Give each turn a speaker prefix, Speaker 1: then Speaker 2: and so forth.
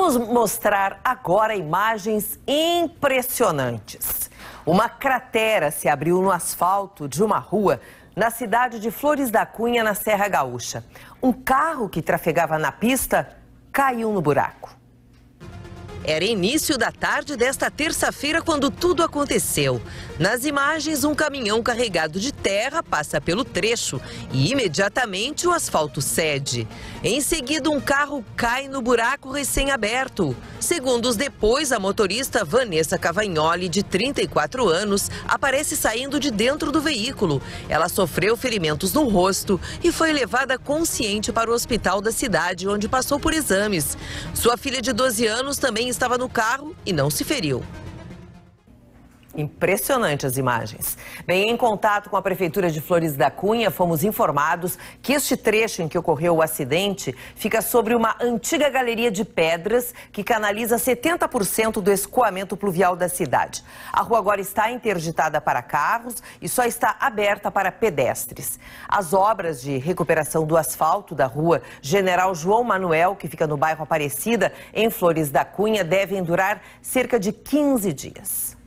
Speaker 1: Vamos mostrar agora imagens impressionantes. Uma cratera se abriu no asfalto de uma rua na cidade de Flores da Cunha, na Serra Gaúcha. Um carro que trafegava na pista caiu no buraco. Era início da tarde desta terça-feira quando tudo aconteceu. Nas imagens, um caminhão carregado de terra passa pelo trecho e imediatamente o asfalto cede. Em seguida, um carro cai no buraco recém-aberto. Segundos depois, a motorista Vanessa Cavagnoli, de 34 anos, aparece saindo de dentro do veículo. Ela sofreu ferimentos no rosto e foi levada consciente para o hospital da cidade, onde passou por exames. Sua filha de 12 anos também estava no carro e não se feriu. Impressionante as imagens. Bem, em contato com a Prefeitura de Flores da Cunha, fomos informados que este trecho em que ocorreu o acidente fica sobre uma antiga galeria de pedras que canaliza 70% do escoamento pluvial da cidade. A rua agora está interditada para carros e só está aberta para pedestres. As obras de recuperação do asfalto da rua General João Manuel, que fica no bairro Aparecida, em Flores da Cunha, devem durar cerca de 15 dias.